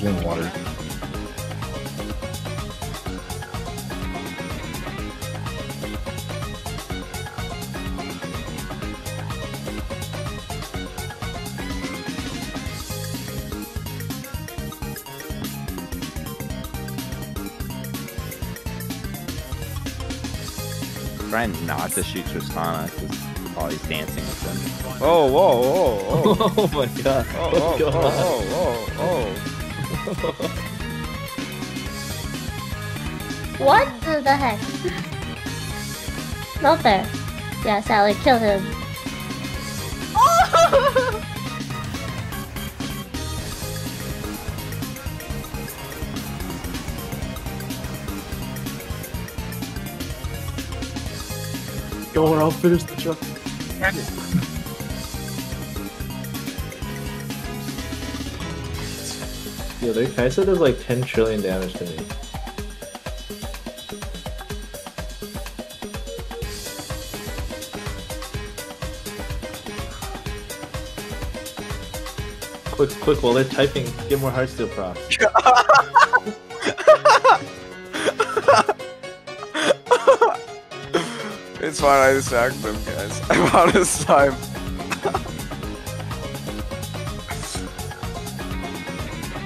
getting water. Trying not to shoot Tristana because while he's dancing with them. Oh, whoa, whoa, whoa. Oh my god. Oh, What's going on? oh. What the heck? Not there. Yeah, Sally, kill him. Go or I'll finish the truck. Yo, their Kaisa does like 10 trillion damage to me. Quick, while they're typing, get more Heartsteel props. It's fine, I distract them, guys. I'm out of time.